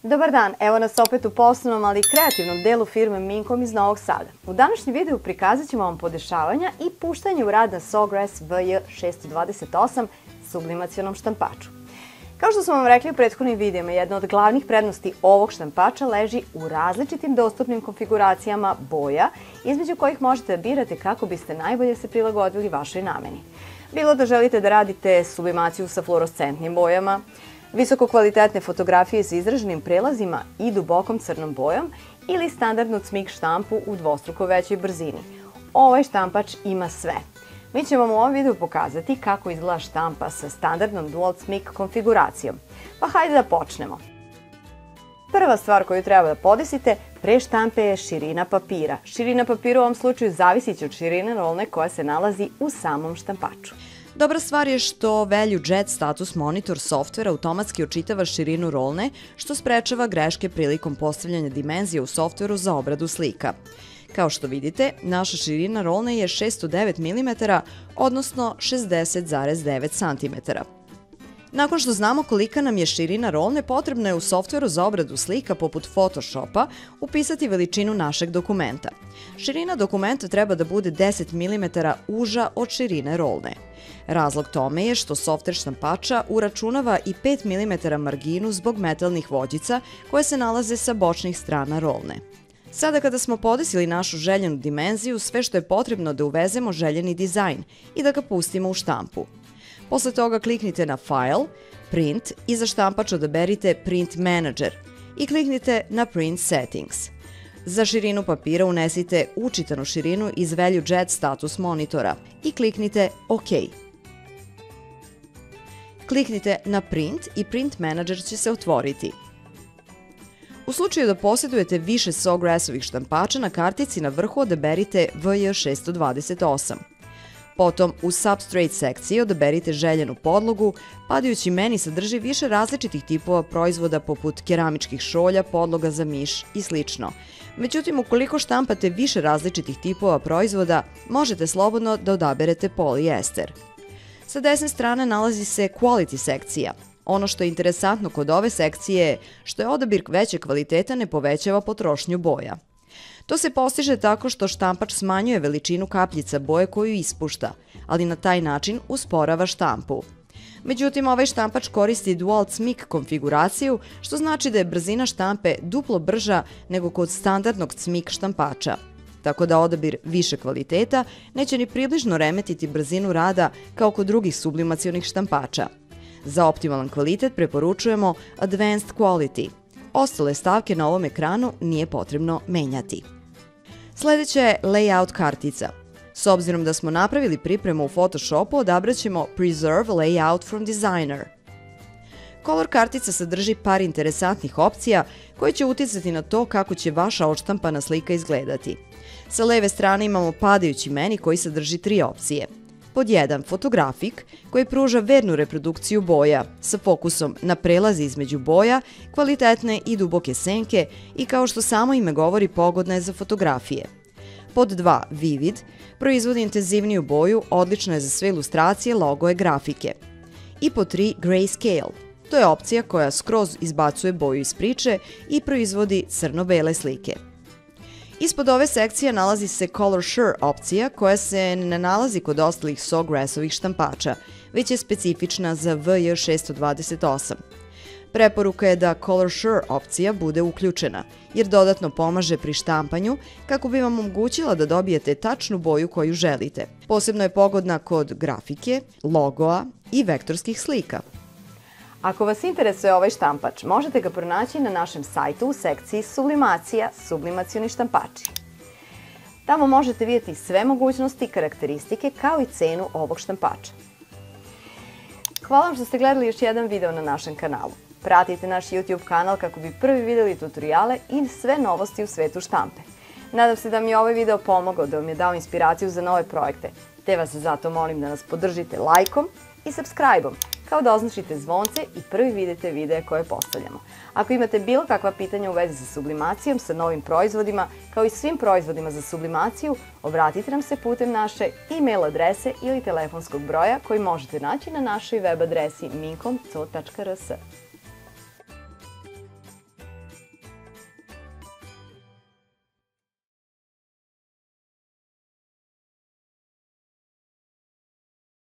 Dobar dan, evo nas opet u poslovnom, ali i kreativnom delu firme Minkom iz Novog Sada. U današnjem videu prikazat ćemo vam podešavanja i puštanje u rad na Sawgrass VJ628 sublimacionom štampaču. Kao što smo vam rekli u prethodnim videima, jedna od glavnih prednosti ovog štampača leži u različitim dostupnim konfiguracijama boja, između kojih možete da birate kako biste najbolje se prilagodili vašoj nameni. Bilo da želite da radite sublimaciju sa fluorescentnim bojama, visoko kvalitetne fotografije sa izraženim prelazima i dubokom crnom bojom ili standardnu cmik štampu u dvostruko većoj brzini. Ovaj štampač ima sve. Mi ćemo vam u ovom videu pokazati kako izgleda štampa sa standardnom dual cmik konfiguracijom. Pa hajde da počnemo. Prva stvar koju treba da podesite pre štampe je širina papira. Širina papira u ovom slučaju zavisiće od širine rolne koja se nalazi u samom štampaču. Dobra stvar je što Value Jet Status Monitor software automatski očitava širinu rolne, što sprečava greške prilikom postavljanja dimenzija u softveru za obradu slika. Kao što vidite, naša širina rolne je 609 mm, odnosno 60,9 cm. Nakon što znamo kolika nam je širina rolne, potrebno je u softveru za obradu slika poput Photoshopa upisati veličinu našeg dokumenta. Širina dokumenta treba da bude 10 mm uža od širine rolne. Razlog tome je što softver štampača uračunava i 5 mm marginu zbog metalnih vođica koje se nalaze sa bočnih strana rolne. Sada kada smo podesili našu željenu dimenziju, sve što je potrebno da uvezemo željeni dizajn i da ga pustimo u štampu. Posle toga kliknite na File, Print i za štampač odaberite Print Manager i kliknite na Print Settings. Za širinu papira unesite učitanu širinu iz Value Jet Status Monitora i kliknite OK. Kliknite na Print i Print Manager će se otvoriti. U slučaju da posjedujete više Sawgrassovih štampača, na kartici na vrhu odaberite VJ628. Potom u Substrate sekciji odaberite željenu podlogu, padajući meni sadrži više različitih tipova proizvoda poput keramičkih šolja, podloga za miš i sl. Međutim, ukoliko štampate više različitih tipova proizvoda, možete slobodno da odaberete polijester. Sa desne strane nalazi se Quality sekcija. Ono što je interesantno kod ove sekcije je što je odabir veće kvaliteta ne povećava potrošnju boja. To se postiže tako što štampač smanjuje veličinu kapljica boje koju ispušta, ali na taj način usporava štampu. Međutim, ovaj štampač koristi dual cmik konfiguraciju, što znači da je brzina štampe duplo brža nego kod standardnog cmik štampača. Tako da odabir više kvaliteta neće ni približno remetiti brzinu rada kao kod drugih sublimacionih štampača. Za optimalan kvalitet preporučujemo Advanced Quality. Ostale stavke na ovom ekranu nije potrebno menjati. Sljedeća je Layout kartica. S obzirom da smo napravili pripremu u Photoshopu, odabrat ćemo Preserve Layout from Designer. Color kartica sadrži par interesantnih opcija koje će uticati na to kako će vaša odštampana slika izgledati. Sa leve strane imamo padajući meni koji sadrži 3 opcije. Pod 1. Fotografik, koji pruža vernu reprodukciju boja sa fokusom na prelazi između boja, kvalitetne i duboke senke i kao što samo ime govori pogodna je za fotografije. Pod 2. Vivid, proizvodi intenzivniju boju, odlična je za sve ilustracije, logoje, grafike. I pod 3. Grayscale, to je opcija koja skroz izbacuje boju iz priče i proizvodi crno-bele slike. Ispod ove sekcije nalazi se Color Sure opcija koja se ne nalazi kod ostalih Sawgrassovih štampača, već je specifična za VJ628. Preporuka je da Color Sure opcija bude uključena, jer dodatno pomaže pri štampanju kako bi vam omogućila da dobijete tačnu boju koju želite. Posebno je pogodna kod grafike, logoa i vektorskih slika. Ako vas interesuje ovaj štampač, možete ga pronaći na našem sajtu u sekciji Sublimacija, sublimacioni štampači. Tamo možete vidjeti sve mogućnosti i karakteristike kao i cenu ovog štampača. Hvala vam što ste gledali još jedan video na našem kanalu. Pratite naš YouTube kanal kako bi prvi vidjeli tutoriale i sve novosti u svetu štampe. Nadam se da mi je ovaj video pomogao, da vam je dao inspiraciju za nove projekte, te vas zato molim da nas podržite lajkom i subscribe-om, kao da označite zvonce i prvi vidite videe koje postavljamo. Ako imate bilo kakva pitanja u vezi sa sublimacijom, sa novim proizvodima, kao i svim proizvodima za sublimaciju, obratite nam se putem naše e-mail adrese ili telefonskog broja koji možete naći na našoj web adresi minkom.rs.